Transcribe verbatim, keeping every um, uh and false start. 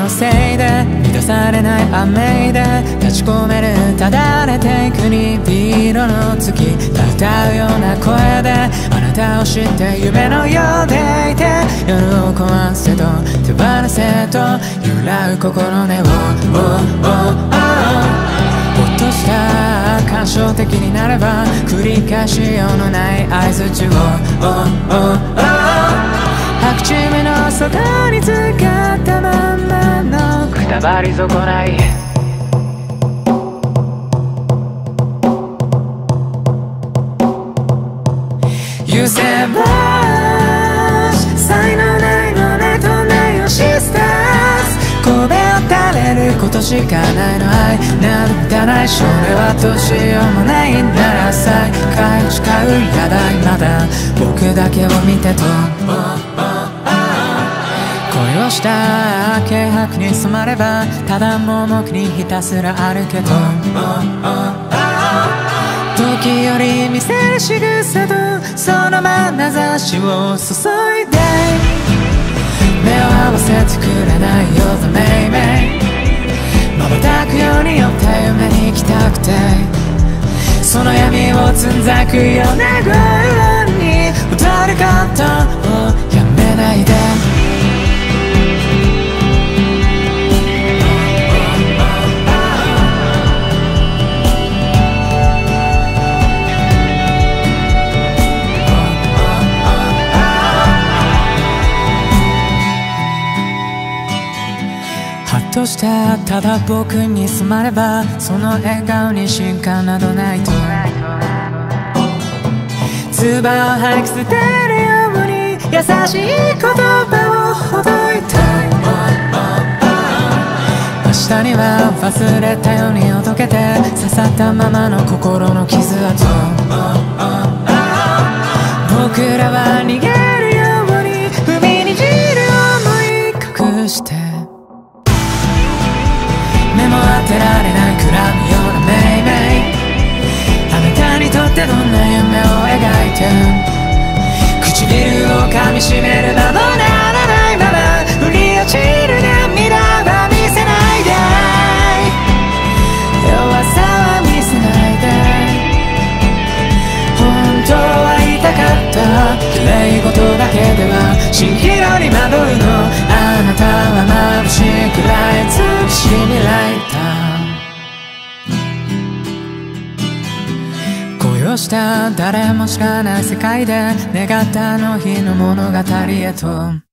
のせいで満たされない雨で立ち込めるただれていくにビ色の月歌うような声であなたを知って夢のようでいて夜を壊せと手放せと揺らう心根をほっとした感傷的になれば繰り返しようのない合図中を白チームの外に使ったままのくたばり損ない遊生夢死才能ないのねとないよシスターズ神戸を垂れることしかないの愛など汚い少年はどうしようもないなら再会を誓うやだいまだ僕だけを見てと恋をした軽薄に染まればただ盲目にひたすら歩けと時より見せる仕草とその眼差しを注いで目を合わせてくれないようだめいめい瞬くように寄った夢に行きたくてその闇をつんざくような声に踊ることをやめないでとしたただ僕に染まればその笑顔に進化などないと唾を吐き捨てるように優しい言葉をほどいた明日には忘れたようにほどけて刺さったままの心の傷跡僕らは逃げるように踏みにじる想い隠して目も当てられないくらむようなめいめいあなたにとってどんな夢を描いて唇を噛みしめるなどならないまま降り落ちる涙は見せないで弱さは見せないで本当は言いたかった綺麗事だけでは蜃気楼に惑うのあなたは眩しいくらい美しい未来だ恋をした誰も知らない世界で願ったあの日の物語へと